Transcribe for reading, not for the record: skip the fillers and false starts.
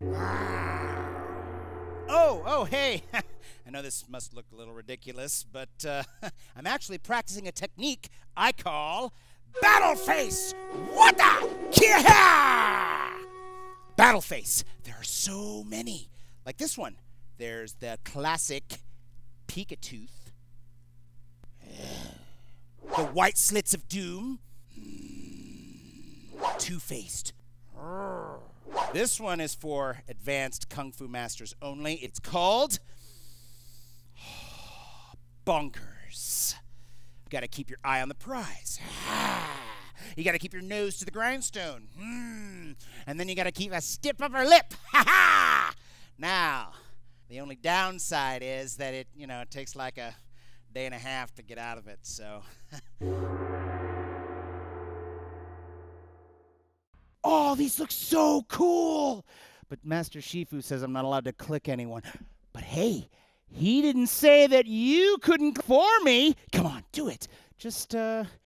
Oh, hey. I know this must look a little ridiculous, but I'm actually practicing a technique I call Battle Face. What the? Kia! Battle Face. There are so many. Like this one. There's the classic Peek-a-Tooth. The White Slits of Doom. Two-Faced. This one is for advanced Kung Fu masters only. It's called Bonkers. You gotta keep your eye on the prize. You gotta keep your nose to the grindstone. And then you gotta keep a stiff upper lip. Now, the only downside is that it takes like a day and a half to get out of it, so. Oh, these look so cool! But Master Shifu says I'm not allowed to click anyone. But hey, he didn't say that you couldn't for me. Come on, do it. Just